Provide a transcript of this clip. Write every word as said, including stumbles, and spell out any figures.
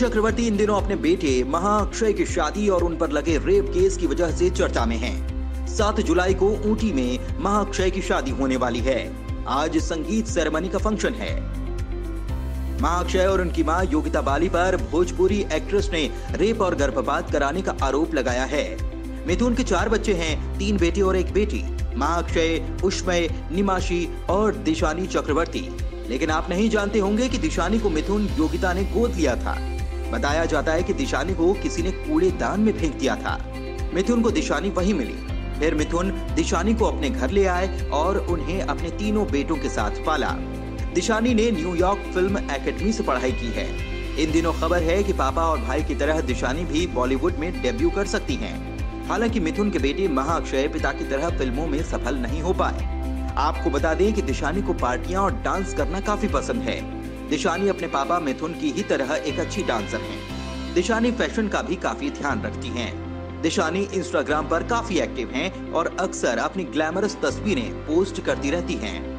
चक्रवर्ती इन दिनों अपने बेटे महाअक्षय की शादी और उन पर लगे रेप केस की वजह से चर्चा में हैं। सात जुलाई को ऊटी में महाक्षय की शादी होने वाली है। आज संगीत सेरेमनी का फंक्शन है। महाक्षय और उनकी मां योगिता बाली पर भोजपुरी एक्ट्रेस ने रेप और गर्भपात कराने का आरोप लगाया है। मिथुन के चार बच्चे हैं, तीन बेटे और एक बेटी, महाक्षय, उष्मय, निमाशी और दिशानी चक्रवर्ती। लेकिन आप नहीं जानते होंगे कि दिशानी को मिथुन योगिता ने गोद लिया था। बताया जाता है कि दिशानी को किसी ने कूड़ेदान में फेंक दिया था। मिथुन को दिशानी वहीं मिली। फिर मिथुन दिशानी को अपने घर ले आए और उन्हें अपने तीनों बेटों के साथ पाला। दिशानी ने न्यूयॉर्क फिल्म एकेडमी से पढ़ाई की है। इन दिनों खबर है कि पापा और भाई की तरह दिशानी भी बॉलीवुड में डेब्यू कर सकती हैं। हालांकि मिथुन के बेटे महाक्षय पिता की तरह फिल्मों में सफल नहीं हो पाए। आपको बता दें कि दिशानी को पार्टियां और डांस करना काफी पसंद है। दिशानी अपने पापा मिथुन की ही तरह एक अच्छी डांसर हैं। दिशानी फैशन का भी काफी ध्यान रखती हैं। दिशानी इंस्टाग्राम पर काफी एक्टिव हैं और अक्सर अपनी ग्लैमरस तस्वीरें पोस्ट करती रहती हैं।